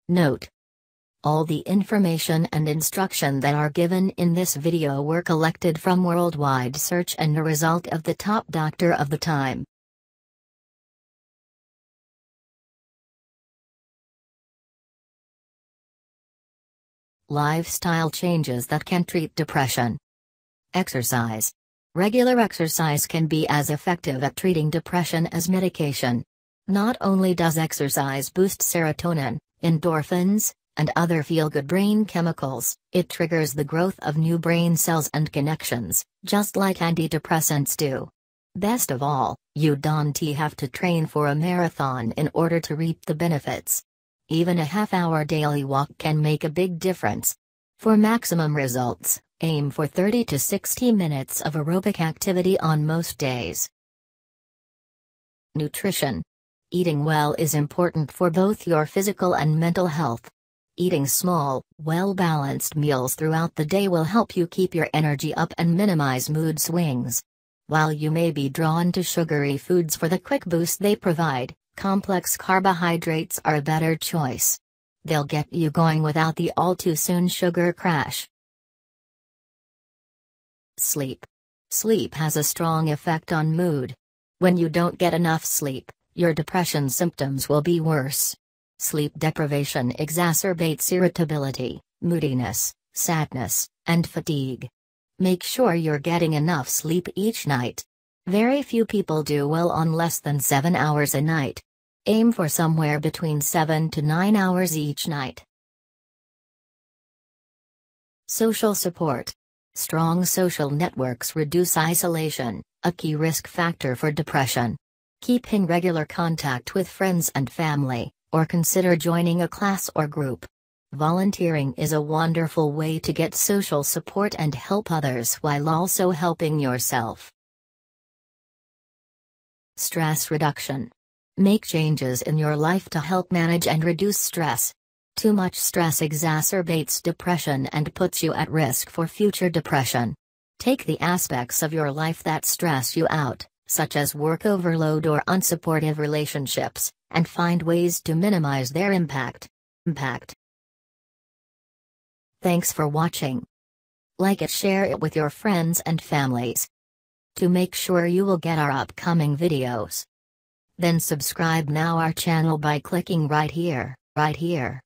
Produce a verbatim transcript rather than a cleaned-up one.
Note: all the information and instruction that are given in this video were collected from worldwide search and a result of the top doctor of the time. Lifestyle changes that can treat depression. Exercise. Regular exercise can be as effective at treating depression as medication. Not only does exercise boost serotonin, endorphins, and other feel-good brain chemicals, it triggers the growth of new brain cells and connections, just like antidepressants do. Best of all, you don't have to train for a marathon in order to reap the benefits. Even a half-hour daily walk can make a big difference. For maximum results, aim for thirty to sixty minutes of aerobic activity on most days. Nutrition. Eating well is important for both your physical and mental health. Eating small, well-balanced meals throughout the day will help you keep your energy up and minimize mood swings. While you may be drawn to sugary foods for the quick boost they provide, complex carbohydrates are a better choice. They'll get you going without the all-too-soon sugar crash. Sleep. Sleep has a strong effect on mood. When you don't get enough sleep, your depression symptoms will be worse. Sleep deprivation exacerbates irritability, moodiness, sadness, and fatigue. Make sure you're getting enough sleep each night. Very few people do well on less than seven hours a night. Aim for somewhere between seven to nine hours each night. Social support. Strong social networks reduce isolation, a key risk factor for depression. Keep in regular contact with friends and family, or consider joining a class or group. Volunteering is a wonderful way to get social support and help others while also helping yourself. Stress reduction. Make changes in your life to help manage and reduce stress. Too much stress exacerbates depression and puts you at risk for future depression. Take the aspects of your life that stress you out, such as work overload or unsupportive relationships, and find ways to minimize their impact. Impact. Thanks for watching. Like it, share it with your friends and families. To make sure you will get our upcoming videos, then subscribe now our channel by clicking right here, right here.